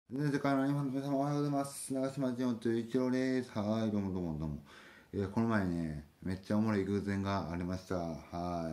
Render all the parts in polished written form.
世界の日本の皆様おはようございます。長島純と一郎です。はい、どうもどうもどうも。この前ね、めっちゃおもろい偶然がありました。はい。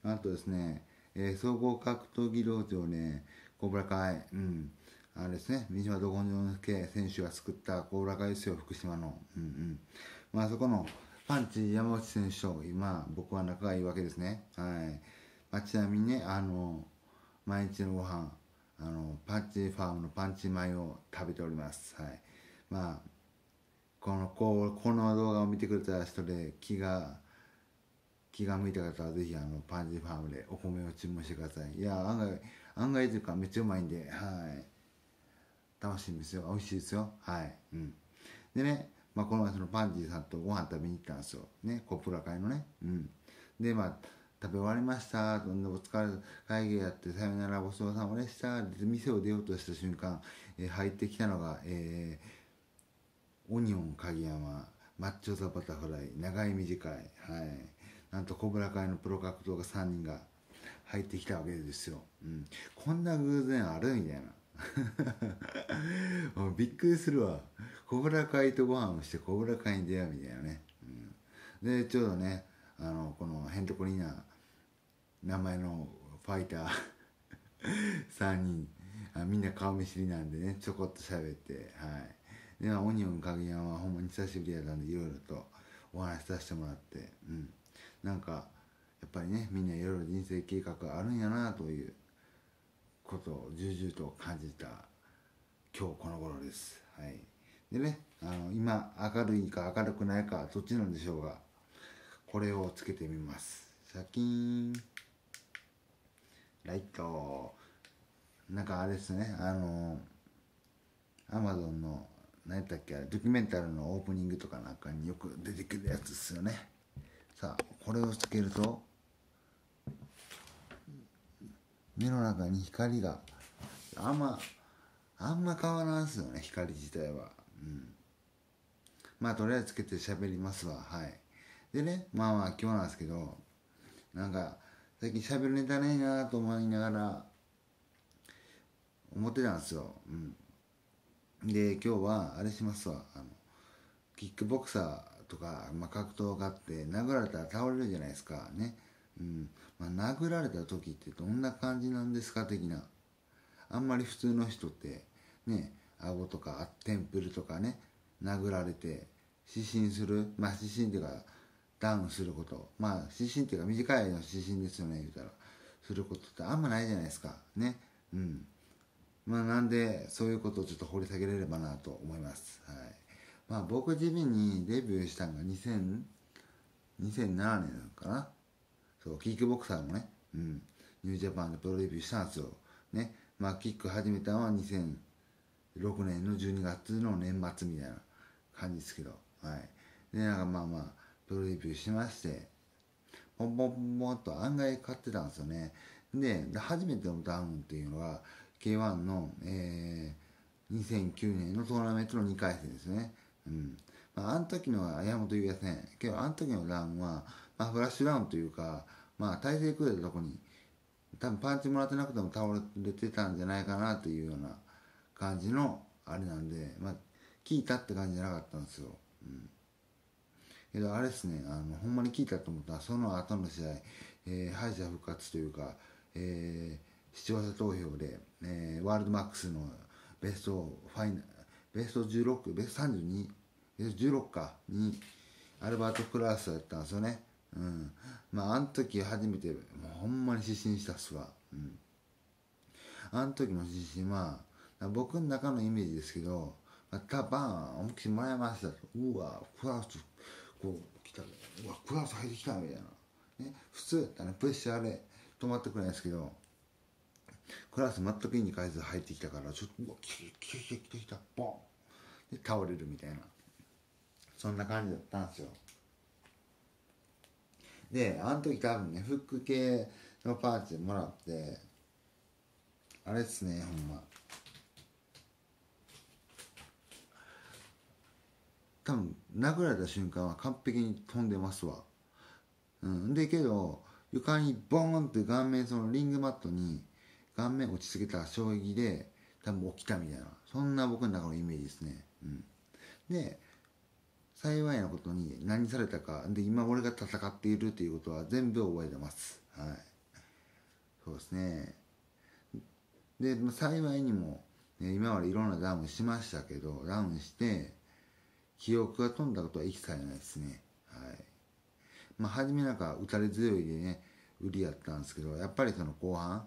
なんとですね、総合格闘技道場ね、コブラ会、あれですね、三島ど根性介選手が作ったコブラ会ですよ、福島の。まあそこのパンチ山内選手と今、僕は仲がいいわけですね。はい。まあ、ちなみにね、毎日のご飯パンチファームのパンチ米を食べております。はい。まあ、この動画を見てくれた人で気が向いた方はぜひパンチファームでお米を注文してください。いや、案外というかめっちゃうまいんで、はい。楽しいんですよ。美味しいですよ。はい。でね、まあ、この前そのパンジーさんとご飯食べに行ったんですよ。ね、コップラ会のね。で、まあ、食べ終わりました。お疲れ、会議やってさよならごちそうさまでした。で店を出ようとした瞬間、入ってきたのが、オニオン影山、マッチョザバタフライ、長い短い、はい。なんとコブラ会のプロ格闘家3人が入ってきたわけですよ。こんな偶然あるみたいな。もうびっくりするわ。コブラ会とご飯をしてコブラ会に出会うみたいなね。で、ちょうどね、このヘンテコリーな名前のファイター3人、みんな顔見知りなんでね、ちょこっと喋って、はい。で、まあ、オニオン影山はほんまに久しぶりやったんで、いろいろとお話しさせてもらって、なんか、やっぱりね、みんないろいろ人生計画あるんやなということを重々と感じた今日この頃です。はい。でね、今明るいか明るくないかどっちなんでしょうが、これをつけてみます。シャキーン、ライト。なんかあれですね、アマゾンの何やったっけ、ドキュメンタルのオープニングとかなんかによく出てくるやつですよね。さあ、これをつけると目の中に光があんま変わらんすよね、光自体は。まあとりあえずつけて喋りますわ。はい。でね、まあまあ今日なんですけど、なんか最近喋るネタねえなと思いながら思ってたんですよ。で今日はあれしますわ。キックボクサーとか、まあ、格闘家って殴られたら倒れるじゃないですかね。まあ、殴られた時ってどんな感じなんですか的な。あんまり普通の人ってね、顎とかテンプルとかね、殴られて失神する、まあ失神っていうかダウンすること、まあ失神っていうか短い間の失神ですよね、言うたら。することってあんまないじゃないですかね。まあなんでそういうことをちょっと掘り下げれればなと思います。はい。まあ僕自身にデビューしたのが2007年かな。そう、キックボクサーもね、ニュージャパンでプロデビューしたんですよ。ね。まあキック始めたのは2006年の12月の年末みたいな感じですけど、はい。で、なんかまあまあ、プロデビューしまして、ポンポンポンポンと案外買ってたんですよね。で、初めてのダウンっていうのが K1 の、2009年のトーナメントの2回戦ですね。まあ、あの時の山本優也戦、けどあの時のダウンは、まあ、フラッシュダウンというか、まあ、体勢崩れたとこに、多分パンチもらってなくても倒れてたんじゃないかなというような感じのあれなんで、まあ、聞いたって感じじゃなかったんですよ。けどあれですね、ほんまに聞いたと思ったらその後の試合、敗者復活というか、視聴者投票で、ワールドマックスのベストファイナベスト16、ベスト32、ベスト16かにアルバート・クラースだったんですよね。まああの時初めてもうほんまに失神したっすわ。あの時の失神は僕の中のイメージですけど、バーン思いっきりもらいましたと。うわクラースこう来た、うわクラース入ってきたみたいな、ね、普通やったら、ね、プレッシャーで止まってくれないですけど、クラス全く意に介さず入ってきたから、ちょっとうわ来たボンで倒れるみたいな、そんな感じだったんですよ。であの時多分ねフック系のパーチもらって、あれっすね、ほんま多分殴られた瞬間は完璧に飛んでますわ。でけど床にボーンって顔面、そのリングマットに顔面落ち着けた衝撃で多分起きたみたいな、 そんな僕の中のイメージですね。で、幸いなことに何されたかで、今俺が戦っているということは全部覚えてます。そうですね。で、幸いにも、今までいろんなダウンしましたけど、ダウンして記憶が飛んだことは一切ないですね。初めなんか打たれ強いでね、売りやったんですけど、やっぱりその後半、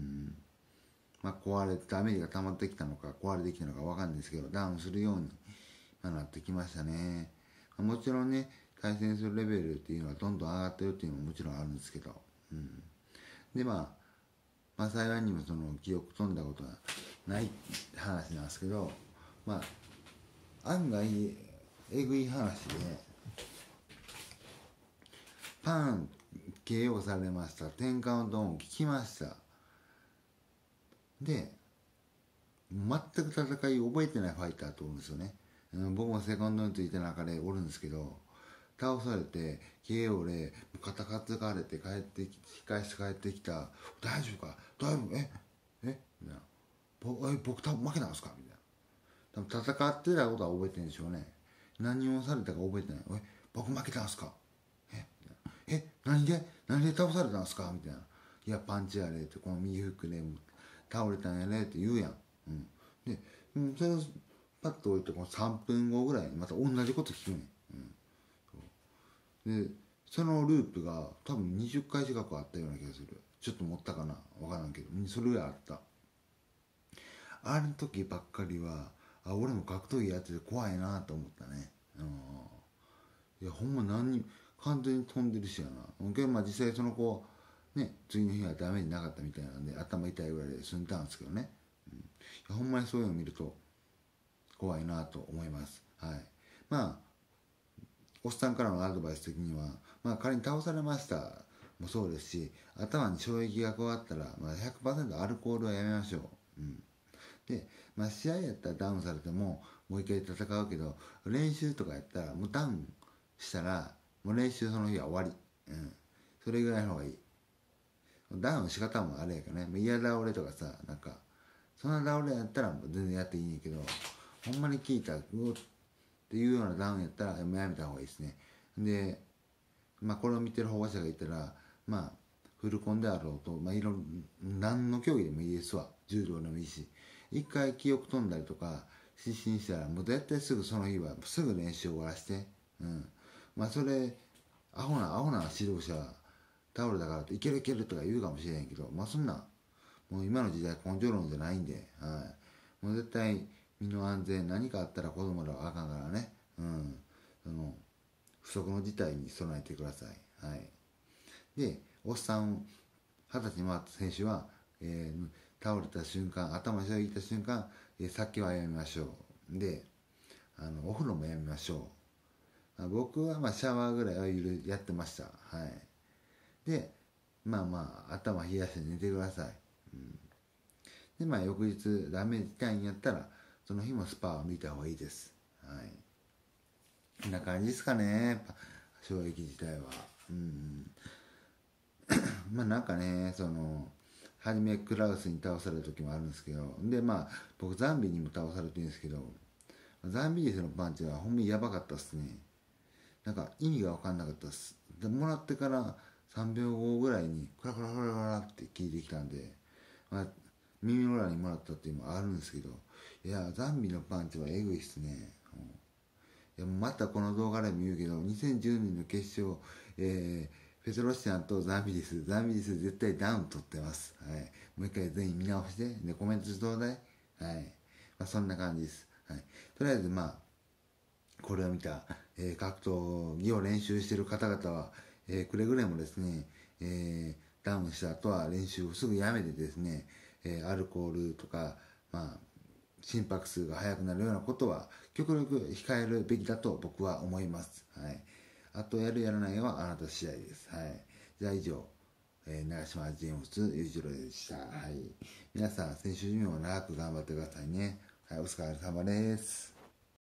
壊れてダメージが溜まってきたのか壊れてきたのか分かんないですけど、ダウンするようになってきましたね。もちろんね、対戦するレベルっていうのはどんどん上がってるっていうのももちろんあるんですけど、で幸いにもその記憶飛んだことはない話なんですけど、案外えぐい話で、パン KO されました、10カウントオン聞きました。で、全く戦い覚えてないファイターとおるんですよね。僕もセコンドについて中でおるんですけど、倒されて KO で肩担がれて引き返して帰ってきた、大丈夫か大丈夫みたいな、僕多分負けたんですかみたいな。多分戦ってたことは覚えてるんでしょうね。何をされたか覚えてない。僕負けたんですか何で倒されたんですかみたいな。いやパンチやれって、この右フックで倒れたんやねって言うやん。で、それをパッと置いてこの3分後ぐらいにまた同じこと聞くねん。でそのループが多分20回近くあったような気がする。ちょっと持ったかな分からんけど、それぐらいあった。あの時ばっかりは俺も格闘技やってて怖いなと思ったね。いやほんま完全に飛んでるしやな。けど実際その子ね、次の日はダメになかったみたいなんで頭痛いぐらいで済んだんですけどね。ほんまにそういうのを見ると怖いなと思います。おっさんからのアドバイス的には、仮に倒されましたもそうですし、頭に衝撃が加わったら、100% アルコールはやめましょう。で、試合やったらダウンされてももう一回戦うけど、練習とかやったらもうダウンしたらもう練習その日は終わり。それぐらいの方がいい。ダウン仕方もあれやからね、嫌倒れとかさ、なんかそんな倒れやったらもう全然やっていいんやけど、ほんまに効いたっていうようなダウンやったらやめた方がいいですね。で、これを見てる保護者がいたら、フルコンであろうと、何の競技でもいいですわ。柔道でもいいし、一回記憶飛んだりとか失神したらもう絶対すぐその日はすぐ練習終わらして、それアホな指導者は倒れたからっていけるいけるとか言うかもしれへんけど、そんなもう今の時代根性論じゃないんで、もう絶対身の安全、何かあったら子供らはあかんからね、その不測の事態に備えてください。で、おっさん20歳に回った選手は、倒れた瞬間、頭に衝撃いた瞬間、酒はやめましょう。で、お風呂もやめましょう。僕はシャワーぐらいはやってました。で、頭冷やして寝てください。で、翌日ダメージ痛いんやったら、その日もスパを見た方がいいです。こんな感じですかね、衝撃自体は。なんかね、初めクラウスに倒された時もあるんですけど、で僕ザンビにも倒されてるんですけど、ザンビリスのパンチはほんまにやばかったっすね。なんか意味が分かんなかったっす。でもらってから3秒後ぐらいにクラクラクラクラって聞いてきたんで、耳の裏にもらったっていうのもあるんですけど、いやザンビのパンチはえぐいっすね。いやまたこの動画でも言うけど、2010年の決勝、ペトロシアンとザンビリス絶対ダウン取ってます。もう一回全員見直してでコメントしてちょうだい。そんな感じです。とりあえずこれを見た、格闘技を練習している方々は、くれぐれもですね、ダウンした後は練習をすぐやめてですね、アルコールとか、心拍数が速くなるようなことは極力控えるべきだと僕は思います。あとやるやらないはあなた次第です。じゃあ以上、長島ジェームス裕次郎でした。皆さん選手寿命を長く頑張ってくださいね。お疲れ様です。